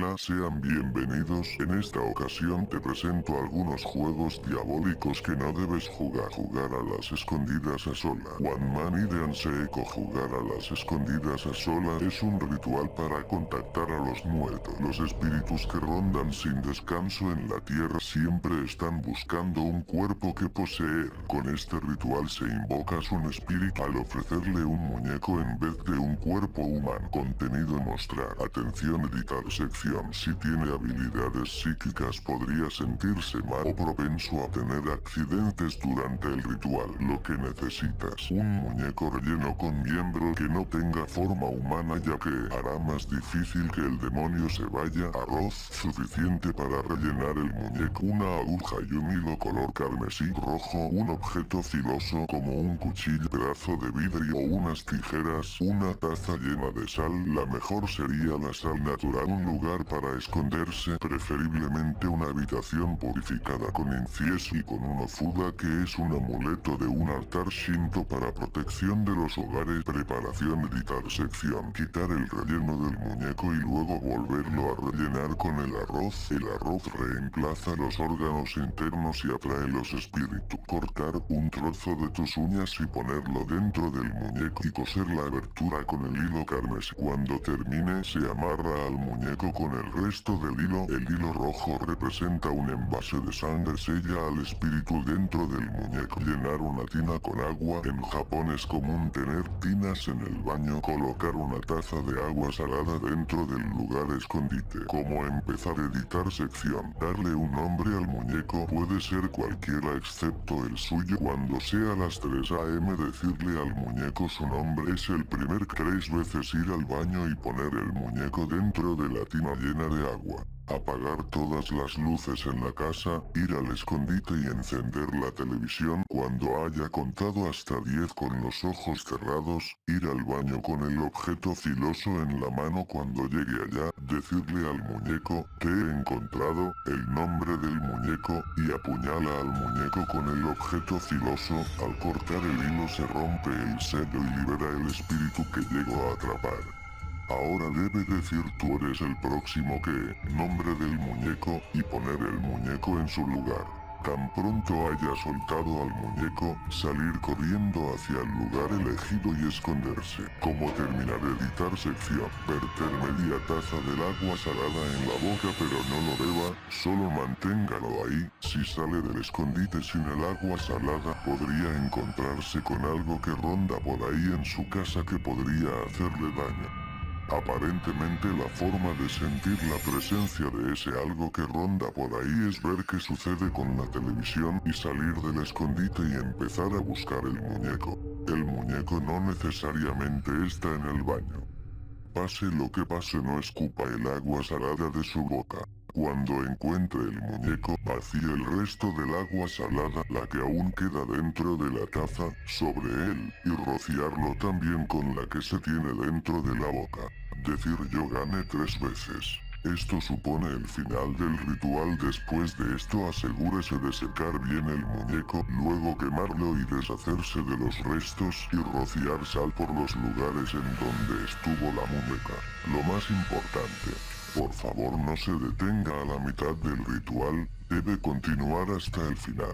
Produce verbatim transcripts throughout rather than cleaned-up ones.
Hola, sean bienvenidos. En esta ocasión te presento algunos juegos diabólicos que no debes jugar. Jugar a las escondidas a sola. One Man Hide and Seek o jugar a las escondidas a sola es un ritual para contactar a los muertos. Los espíritus que rondan sin descanso en la tierra siempre están buscando un cuerpo que poseer. Con este ritual se invoca a un espíritu al ofrecerle un muñeco en vez de un cuerpo humano. Contenido mostrar. Atención, editar sección. Si tiene habilidades psíquicas podría sentirse mal o propenso a tener accidentes durante el ritual. Lo que necesitas: un muñeco relleno con miembros que no tenga forma humana, ya que hará más difícil que el demonio se vaya. Arroz suficiente para rellenar el muñeco. Una aguja y un hilo color carmesí rojo. Un objeto filoso como un cuchillo, pedazo de vidrio o unas tijeras. Una taza llena de sal. La mejor sería la sal natural. Un lugar para esconderse, preferiblemente una habitación purificada con incienso y con una fuda, que es un amuleto de un altar shinto para protección de los hogares. Preparación, editar sección. Quitar el relleno del muñeco y luego volverlo a rellenar con el arroz. El arroz reemplaza los órganos internos y atrae los espíritus. Cortar un trozo de tus uñas y ponerlo dentro del muñeco y coser la abertura con el hilo carmesí. Cuando termine, se amarra al muñeco con el resto del hilo. El hilo rojo representa un envase de sangre. Sella al espíritu dentro del muñeco. Llenar una tina con agua. En Japón es común tener tinas en el baño. Colocar una taza de agua salada dentro del lugar escondite. Cómo empezar a editar sección. Darle un nombre al muñeco. Puede ser cualquiera excepto el suyo. Cuando sea las tres a eme decirle al muñeco su nombre. Es el primer tres veces ir al baño y poner el muñeco dentro de la tina llena de agua. Apagar todas las luces en la casa, ir al escondite y encender la televisión. Cuando haya contado hasta diez con los ojos cerrados, ir al baño con el objeto filoso en la mano. Cuando llegue allá, decirle al muñeco: te he encontrado, el nombre del muñeco, y apuñala al muñeco con el objeto filoso. Al cortar el hilo se rompe el sello y libera el espíritu que llegó a atrapar. Ahora debe decir: tú eres el próximo que, nombre del muñeco, y poner el muñeco en su lugar. Tan pronto haya soltado al muñeco, salir corriendo hacia el lugar elegido y esconderse. Cómo terminar de editar sección. Verter media taza del agua salada en la boca, pero no lo beba, solo manténgalo ahí. Si sale del escondite sin el agua salada, podría encontrarse con algo que ronda por ahí en su casa que podría hacerle daño. Aparentemente la forma de sentir la presencia de ese algo que ronda por ahí es ver qué sucede con la televisión y salir del escondite y empezar a buscar el muñeco. El muñeco no necesariamente está en el baño. Pase lo que pase, no escupa el agua salada de su boca. Cuando encuentre el muñeco, vacíe el resto del agua salada, la que aún queda dentro de la taza, sobre él, y rociarlo también con la que se tiene dentro de la boca. Decir: yo gané tres veces. Esto supone el final del ritual. Después de esto, asegúrese de secar bien el muñeco, luego quemarlo y deshacerse de los restos, y rociar sal por los lugares en donde estuvo la muñeca. Lo más importante: por favor no se detenga a la mitad del ritual, debe continuar hasta el final.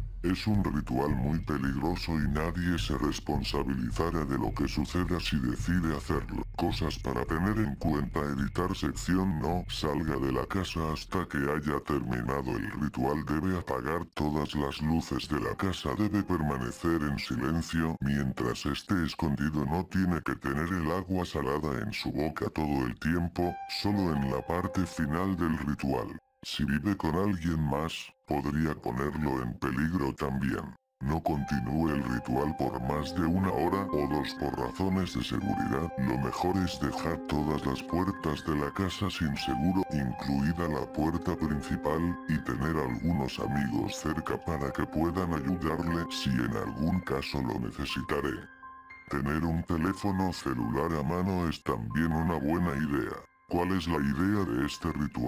Es un ritual muy peligroso y nadie se responsabilizará de lo que suceda si decide hacerlo. Cosas para tener en cuenta: editar sección. No salga de la casa hasta que haya terminado el ritual. Debe apagar todas las luces de la casa. Debe permanecer en silencio mientras esté escondido. No tiene que tener el agua salada en su boca todo el tiempo, solo en la parte final del ritual. Si vive con alguien más, podría ponerlo en peligro también. No continúe el ritual por más de una hora o dos por razones de seguridad. Lo mejor es dejar todas las puertas de la casa sin seguro, incluida la puerta principal, y tener algunos amigos cerca para que puedan ayudarle si en algún caso lo necesitaré. Tener un teléfono celular a mano es también una buena idea. ¿Cuál es la idea de este ritual?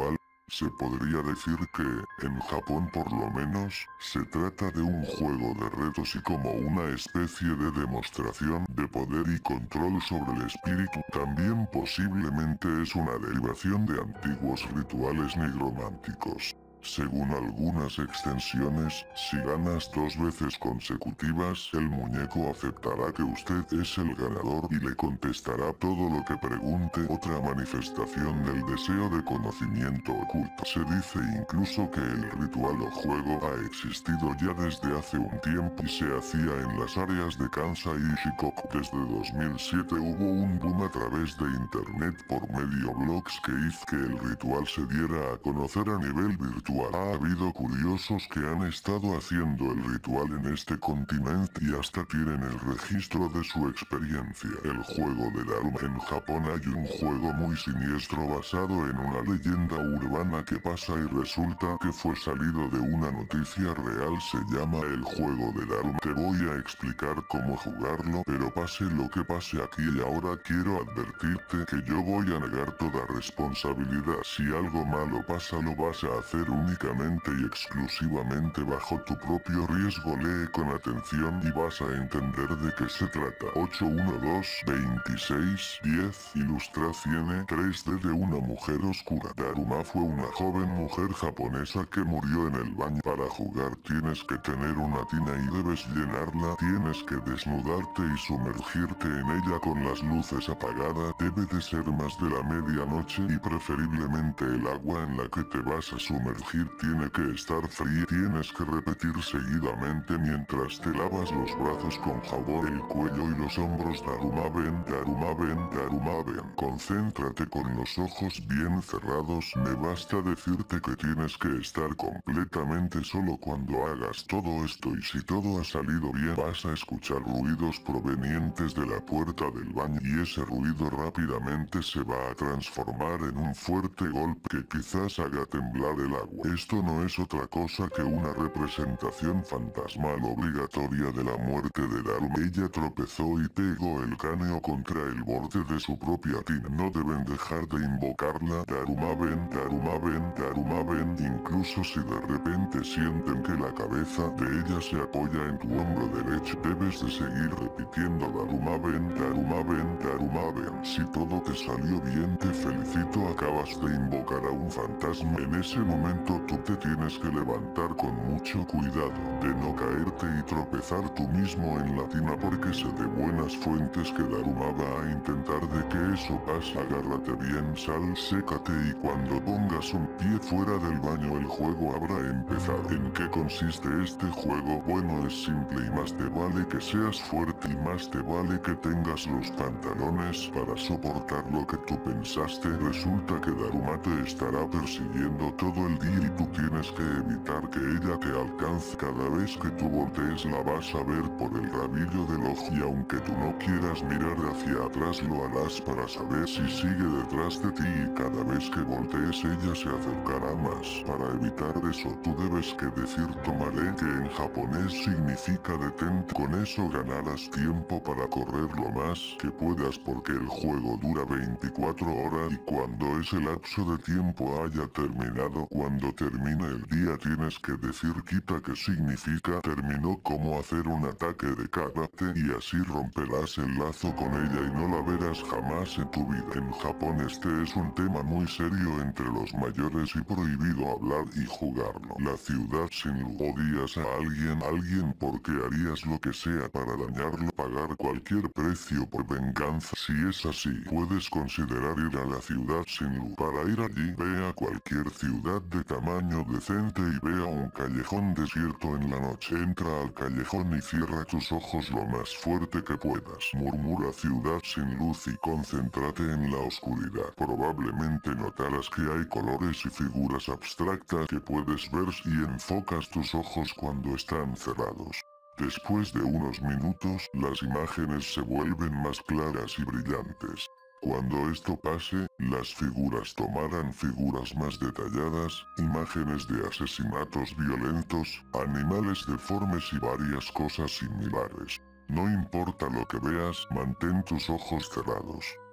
Se podría decir que, en Japón por lo menos, se trata de un juego de retos y como una especie de demostración de poder y control sobre el espíritu. También posiblemente es una derivación de antiguos rituales nigrománticos. Según algunas extensiones, si ganas dos veces consecutivas, el muñeco aceptará que usted es el ganador y le contestará todo lo que pregunte, otra manifestación del deseo de conocimiento oculto. Se dice incluso que el ritual o juego ha existido ya desde hace un tiempo y se hacía en las áreas de Kansai y Shikoku. Desde dos mil siete hubo un boom a través de internet por medio blogs que hizo que el ritual se diera a conocer a nivel virtual. Ha habido curiosos que han estado haciendo el ritual en este continente y hasta tienen el registro de su experiencia. El juego de Daruma. En Japón hay un juego muy siniestro basado en una leyenda urbana que pasa y resulta que fue salido de una noticia real. Se llama el juego de Daruma. Te voy a explicar cómo jugarlo, pero pase lo que pase aquí y ahora quiero advertirte que yo voy a negar toda responsabilidad. Si algo malo pasa lo vas a hacer únicamente y exclusivamente bajo tu propio riesgo. Lee con atención y vas a entender de qué se trata. ocho uno dos veintiséis diez Ilustración tres D de una mujer oscura. Daruma fue una joven mujer japonesa que murió en el baño. Para jugar tienes que tener una tina y debes llenarla. Tienes que desnudarte y sumergirte en ella con las luces apagadas. Debe de ser más de la medianoche y preferiblemente el agua en la que te vas a sumergir tiene que estar fría. Tienes que repetir seguidamente mientras te lavas los brazos con jabón, el cuello y los hombros. Daruma ven, Daruma ven, Daruma ven. Concéntrate con los ojos bien cerrados. Me basta decirte que tienes que estar completamente solo cuando hagas todo esto y si todo ha salido bien vas a escuchar ruidos provenientes de la puerta del baño y ese ruido rápidamente se va a transformar en un fuerte golpe que quizás haga temblar el agua. Esto no es otra cosa que una representación fantasmal obligatoria de la muerte de Daruma. Ella tropezó y pegó el cráneo contra el borde de su propia tina. No deben dejar de invocarla. Daruma ven, Daruma ven, Daruma ven. Incluso si de repente sienten que la cabeza de ella se apoya en tu hombro derecho, debes de seguir repitiendo Daruma ven, Daruma ven, Daruma ven. Si todo te salió bien te felicito, acabas de invocar a un fantasma. En ese momento tú te tienes que levantar con mucho cuidado de no caerte y tropezar tú mismo en la tina porque sé de buenas fuentes que Daruma va a intentar de que eso pase. Agárrate bien, sal, sécate y cuando pongas un pie fuera del baño el juego habrá empezado. ¿En qué consiste este juego? Bueno, es simple y más te vale que seas fuerte y más te vale que tengas los pantalones para soportar lo que tú pensaste. Resulta que Daruma te estará persiguiendo todo el día y tú tienes que evitar que ella te alcance. Cada vez que tú voltees la vas a ver por el rabillo del ojo y aunque tú no quieras mirar hacia atrás lo harás para saber si sigue detrás de ti y cada vez que voltees ella se acercará más. Para evitar eso tú debes que decir tomaré, que en japonés significa detente. Con eso ganarás tiempo para correr lo más que puedas porque el juego dura veinticuatro horas y cuando ese lapso de tiempo haya terminado, cuando termine el día tienes que decir quita, que significa terminó, como hacer un ataque de karate y así romperás el lazo con ella y no la verás jamás en tu vida. En Japón este es un tema muy serio entre los mayores y prohibido hablar y jugarlo. La ciudad sin luz. Odias a alguien, alguien porque harías lo que sea para dañarlo, pagar cualquier precio por venganza. Si es así, puedes considerar ir a la ciudad sin luz. Para ir allí, ve a cualquier ciudad de tamaño decente y ve a un callejón desierto en la noche. Entra al callejón y cierra tus ojos lo más fuerte que puedas. Murmura ciudad sin luz y concéntrate en la oscuridad. Probablemente notarás que hay colores y figuras abstractas que puedes ver y enfocas tus ojos cuando están cerrados. Después de unos minutos, las imágenes se vuelven más claras y brillantes. Cuando esto pase, las figuras tomarán figuras más detalladas, imágenes de asesinatos violentos, animales deformes y varias cosas similares. No importa lo que veas, mantén tus ojos cerrados.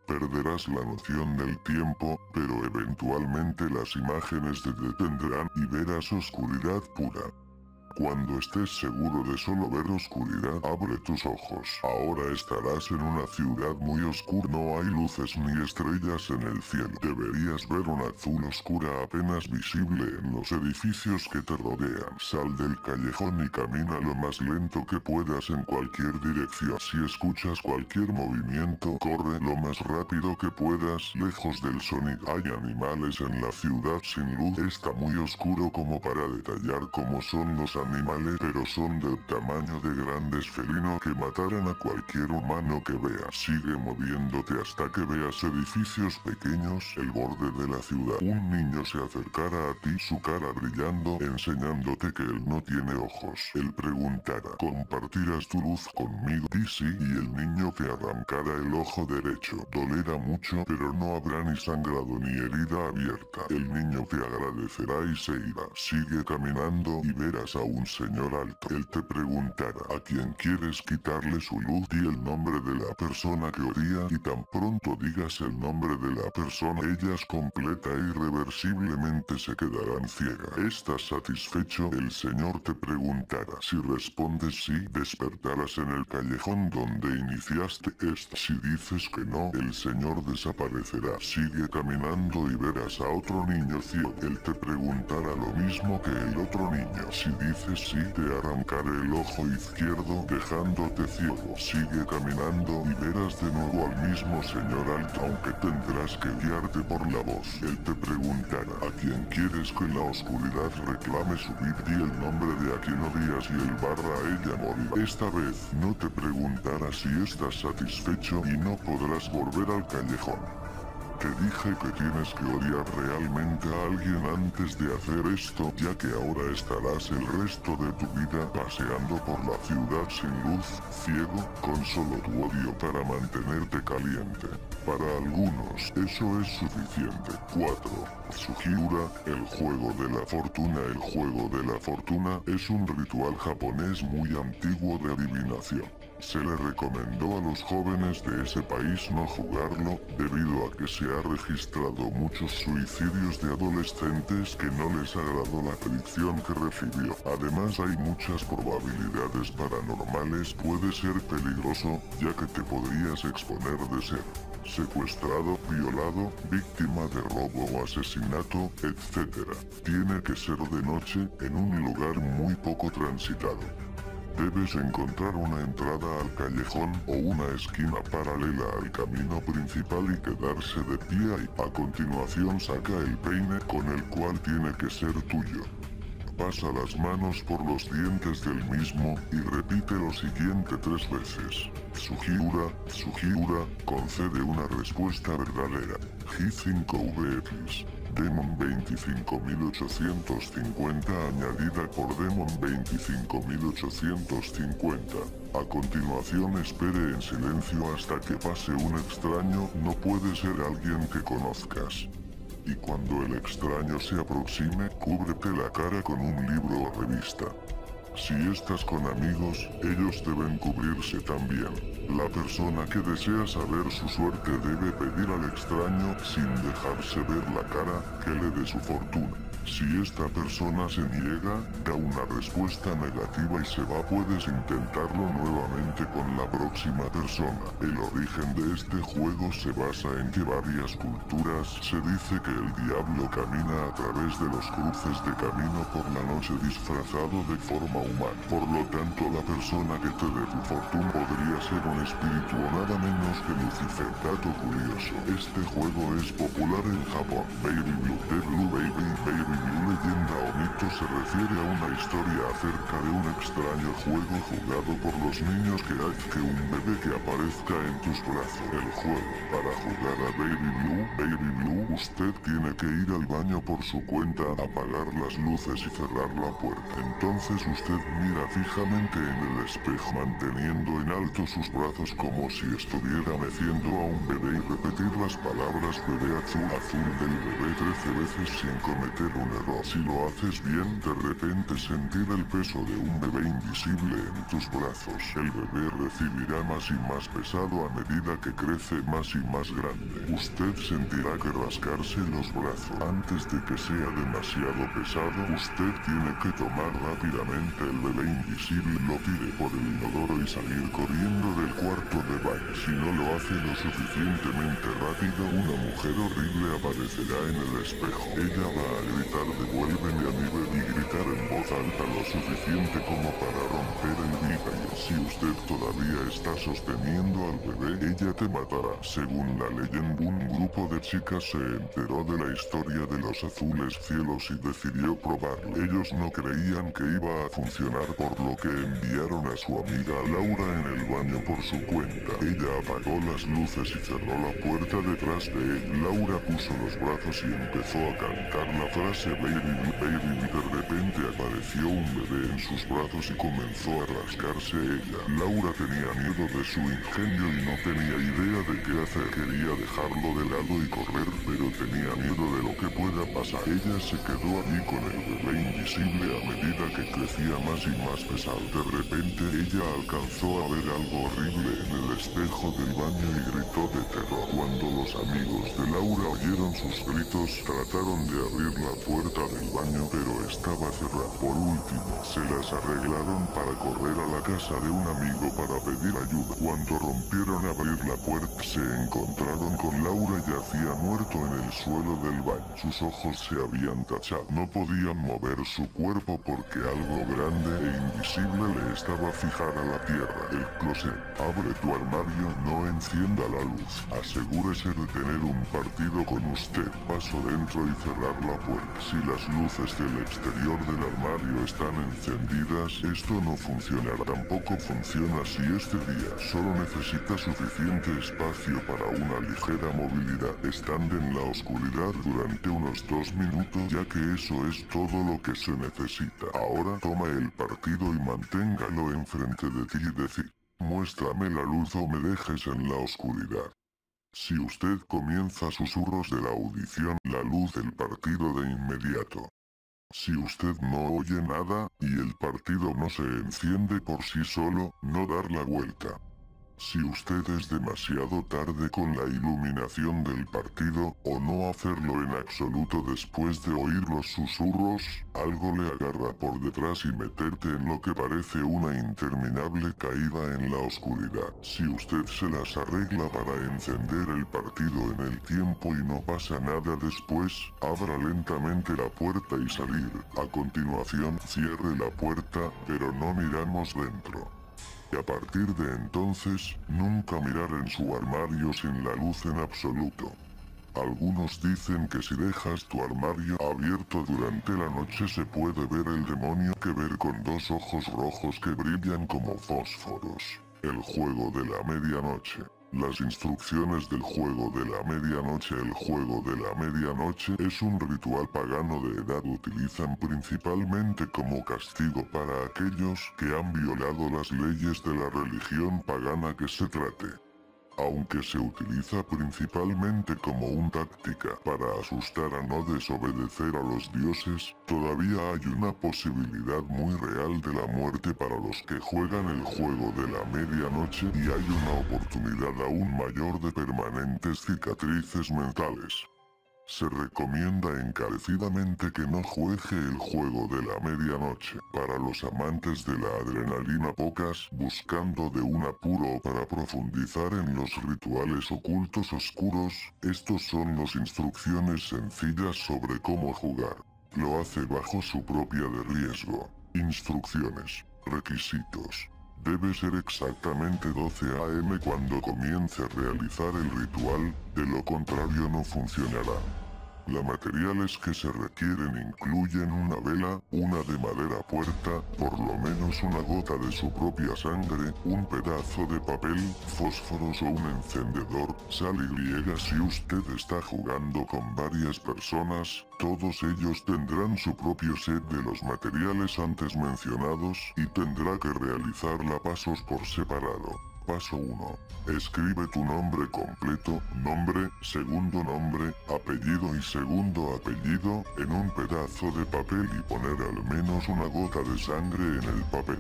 Perderás la noción del tiempo, pero eventualmente las imágenes te detendrán y verás oscuridad pura. Cuando estés seguro de solo ver oscuridad, abre tus ojos. Ahora estarás en una ciudad muy oscura. No hay luces ni estrellas en el cielo. Deberías ver un azul oscura apenas visible en los edificios que te rodean. Sal del callejón y camina lo más lento que puedas en cualquier dirección. Si escuchas cualquier movimiento, corre lo más rápido que puedas, lejos del sonido. Hay animales en la ciudad sin luz. Está muy oscuro como para detallar cómo son los animales. animales, pero son del tamaño de grandes felinos que matarán a cualquier humano que veas. Sigue moviéndote hasta que veas edificios pequeños, el borde de la ciudad. Un niño se acercará a ti, su cara brillando, enseñándote que él no tiene ojos. Él preguntará, ¿compartirás tu luz conmigo? Di sí, y el niño te arrancará el ojo derecho. Dolerá mucho, pero no habrá ni sangrado ni herida abierta. El niño te agradecerá y se irá. Sigue caminando y verás a un señor alto. Él te preguntará, ¿a quién quieres quitarle su luz? Di el nombre de la persona que odia y tan pronto digas el nombre de la persona, ellas completa e irreversiblemente se quedarán ciegas. ¿Estás satisfecho? El señor te preguntará. Si respondes sí, despertarás en el callejón donde iniciaste esto. Si dices que no, el señor desaparecerá. Sigue caminando y verás a otro niño ciego. Él te preguntará lo mismo que el otro niño. Si dices sí, te arrancaré el ojo izquierdo dejándote ciego. Sigue caminando y verás de nuevo al mismo señor alto, aunque tendrás que guiarte por la voz. Él te preguntará, ¿a quién quieres que en la oscuridad reclame su vida? Di el nombre de a quien odias y el barra a ella morirá. Esta vez no te preguntará si estás satisfecho y no podrás volver al callejón. Te dije que tienes que odiar realmente a alguien antes de hacer esto, ya que ahora estarás el resto de tu vida paseando por la ciudad sin luz, ciego, con solo tu odio para mantenerte caliente. Para algunos, eso es suficiente. cuatro. Sugiura, el juego de la fortuna. El juego de la fortuna es un ritual japonés muy antiguo de adivinación. Se le recomendó a los jóvenes de ese país no jugarlo, debido a que se ha registrado muchos suicidios de adolescentes que no les agradó la predicción que recibió. Además hay muchas probabilidades paranormales, puede ser peligroso, ya que te podrías exponer de ser secuestrado, violado, víctima de robo o asesinato, etcétera. Tiene que ser de noche, en un lugar muy poco transitado. Debes encontrar una entrada al callejón o una esquina paralela al camino principal y quedarse de pie ahí. A continuación saca el peine con el cual tiene que ser tuyo. Pasa las manos por los dientes del mismo y repite lo siguiente tres veces. Sugiura, Sugiura, concede una respuesta verdadera. G cinco V X. Demon veinticinco mil ochocientos cincuenta añadida por Demon veinticinco mil ochocientos cincuenta. A continuación espere en silencio hasta que pase un extraño, no puede ser alguien que conozcas. Y cuando el extraño se aproxime, cúbrete la cara con un libro o revista. Si estás con amigos, ellos deben cubrirse también. La persona que desea saber su suerte debe pedir al extraño, sin dejarse ver la cara, que le dé su fortuna. Si esta persona se niega, da una respuesta negativa y se va. Puedes intentarlo nuevamente con la próxima persona. El origen de este juego se basa en que varias culturas se dice que el diablo camina a través de los cruces de camino por la noche disfrazado de forma humana. Por lo tanto, la persona que te dé tu fortuna podría ser un espíritu o nada menos que Lucifer. Dato curioso, este juego es popular en Japón. Baby Blue, The Blue Baby, Baby Blue leyenda o mito se refiere a una historia acerca de un extraño juego jugado por los niños que hace que un bebé que aparezca en tus brazos. El juego, para jugar a Baby Blue, Baby Blue, usted tiene que ir al baño por su cuenta, apagar las luces y cerrar la puerta. Entonces usted mira fijamente en el espejo, manteniendo en alto sus brazos como si estuviera meciendo a un bebé y repetir las palabras bebé azul, azul del bebé tres quince veces sin cometer un error. Si lo haces bien, de repente sentir el peso de un bebé invisible en tus brazos. El bebé recibirá más y más pesado a medida que crece más y más grande. Usted sentirá que rascarse los brazos. Antes de que sea demasiado pesado, usted tiene que tomar rápidamente el bebé invisible, lo tire por el inodoro y salir corriendo del cuarto de baño. Si no lo hace lo suficientemente rápido, una mujer horrible aparecerá en el espejo. Ella va a gritar "devuélveme a mi bebé" y gritar en voz alta lo suficiente como para romper el vidrio. Si usted todavía está sosteniendo al bebé, ella te matará. Según la leyenda, un grupo de chicas se enteró de la historia de los azules cielos y decidió probarlo. Ellos no creían que iba a funcionar, por lo que enviaron a su amiga Laura en el baño por su cuenta. Ella apagó las luces y cerró la puerta detrás de él. Laura puso los brazos y empezó a cantar la frase "baby, baby". De repente apareció un bebé en sus brazos y comenzó a rascarse ella. Laura tenía miedo de su ingenio y no tenía idea de qué hacer. Quería dejarlo de lado y correr, pero tenía miedo de lo que pueda pasar. Ella se quedó allí con el bebé invisible a medida que crecía más y más pesado. De repente ella alcanzó a ver algo horrible en el espejo del baño y gritó de terror. Cuando los amigos de Laura oyeron sus gritos, trataron de abrir la puerta del baño, pero estaba cerrada. Por último, se las arreglaron para correr a la casa de un amigo para pedir ayuda. Cuando rompieron a abrir la puerta, se encontraron con Laura yacía muerto en el suelo del baño. Sus ojos se habían tachado. No podían mover su cuerpo porque algo grande e invisible le estaba fijada a la tierra. El closet. Abre tu armario, no encienda la luz. Asegúrese de tener un partido con usted. Paso dentro y cerrar la puerta. Si las luces del exterior del armario están encendidas, esto no funcionará. Tampoco funciona si este día solo necesita suficiente espacio para una ligera movilidad. Estando en la oscuridad durante unos dos minutos, ya que eso es todo lo que se necesita. Ahora toma el partido y manténgalo enfrente de ti y decir: "Muéstrame la luz o me dejes en la oscuridad". Si usted comienza susurros de la audición, la luz del partido de inmediato. Si usted no oye nada, y el partido no se enciende por sí solo, no dar la vuelta. Si usted es demasiado tarde con la iluminación del partido, o no hacerlo en absoluto después de oír los susurros, algo le agarra por detrás y meterte en lo que parece una interminable caída en la oscuridad. Si usted se las arregla para encender el partido en el tiempo y no pasa nada después, abra lentamente la puerta y salir. A continuación, cierre la puerta, pero no miramos dentro. Y a partir de entonces, nunca mirar en su armario sin la luz en absoluto. Algunos dicen que si dejas tu armario abierto durante la noche se puede ver el demonio que ver con dos ojos rojos que brillan como fósforos. El juego de la medianoche. Las instrucciones del juego de la medianoche. El juego de la medianoche es un ritual pagano de edad. Utilizan principalmente como castigo para aquellos que han violado las leyes de la religión pagana que se trate. Aunque se utiliza principalmente como una táctica para asustar a no desobedecer a los dioses, todavía hay una posibilidad muy real de la muerte para los que juegan el juego de la medianoche y hay una oportunidad aún mayor de permanentes cicatrices mentales. Se recomienda encarecidamente que no juegue el juego de la medianoche. Para los amantes de la adrenalina pocas, buscando de un apuro para profundizar en los rituales ocultos oscuros, estos son las instrucciones sencillas sobre cómo jugar. Lo hace bajo su propia de riesgo. Instrucciones. Requisitos. Debe ser exactamente doce a eme cuando comience a realizar el ritual, de lo contrario no funcionará. Los materiales que se requieren incluyen una vela, una de madera puerta, por lo menos una gota de su propia sangre, un pedazo de papel, fósforos o un encendedor, sal y griega. Si usted está jugando con varias personas, todos ellos tendrán su propio set de los materiales antes mencionados y tendrá que realizarla pasos por separado. Paso uno. Escribe tu nombre completo, nombre, segundo nombre, apellido y segundo apellido, en un pedazo de papel y poner al menos una gota de sangre en el papel.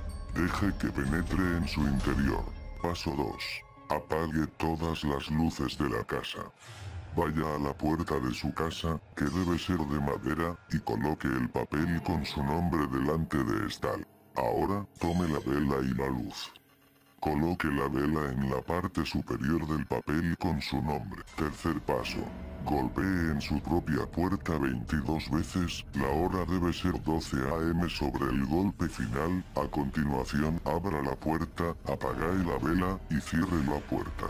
Deje que penetre en su interior. Paso dos. Apague todas las luces de la casa. Vaya a la puerta de su casa, que debe ser de madera, y coloque el papel con su nombre delante de esta. Ahora, tome la vela y la luz. Coloque la vela en la parte superior del papel con su nombre. Tercer paso. Golpee en su propia puerta veintidós veces, la hora debe ser doce a eme sobre el golpe final. A continuación, abra la puerta, apague la vela y cierre la puerta.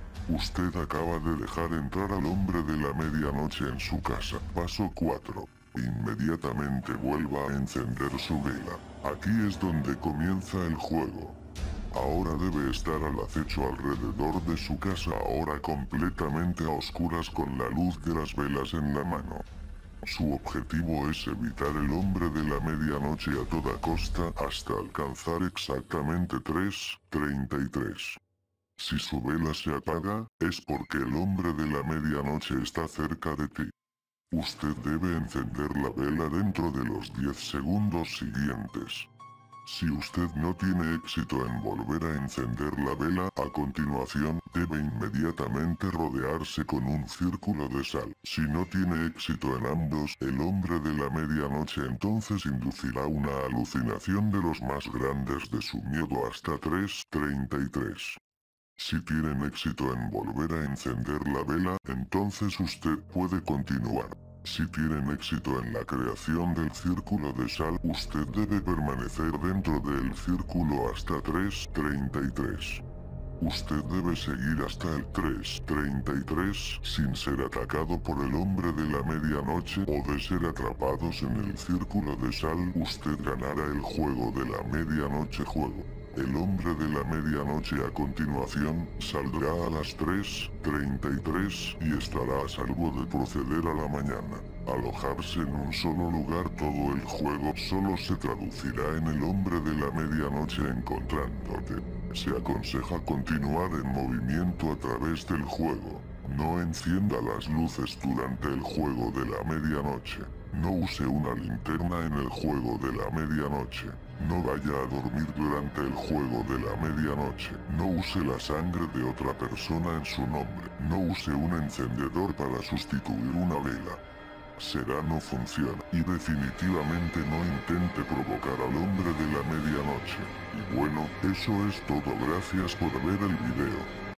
Usted acaba de dejar entrar al hombre de la medianoche en su casa. Paso cuatro. Inmediatamente vuelva a encender su vela. Aquí es donde comienza el juego. Ahora debe estar al acecho alrededor de su casa, ahora completamente a oscuras con la luz de las velas en la mano. Su objetivo es evitar el hombre de la medianoche a toda costa hasta alcanzar exactamente tres treinta y tres. Si su vela se apaga, es porque el hombre de la medianoche está cerca de ti. Usted debe encender la vela dentro de los diez segundos siguientes. Si usted no tiene éxito en volver a encender la vela, a continuación, debe inmediatamente rodearse con un círculo de sal. Si no tiene éxito en ambos, el hombre de la medianoche entonces inducirá una alucinación de los más grandes de su miedo hasta tres treinta y tres. Si tienen éxito en volver a encender la vela, entonces usted puede continuar. Si tienen éxito en la creación del círculo de sal, usted debe permanecer dentro del círculo hasta tres treinta y tres. Usted debe seguir hasta el tres treinta y tres sin ser atacado por el hombre de la medianoche o de ser atrapados en el círculo de sal. Usted ganará el juego de la medianoche juego. El hombre de la medianoche a continuación saldrá a las tres treinta y tres y estará a salvo de proceder a la mañana. Alojarse en un solo lugar todo el juego solo se traducirá en el hombre de la medianoche encontrándote. Se aconseja continuar en movimiento a través del juego. No encienda las luces durante el juego de la medianoche. No use una linterna en el juego de la medianoche. No vaya a dormir durante el juego de la medianoche. No use la sangre de otra persona en su nombre. No use un encendedor para sustituir una vela. Será no funciona. Y definitivamente no intente provocar al hombre de la medianoche. Y bueno, eso es todo. Gracias por ver el video.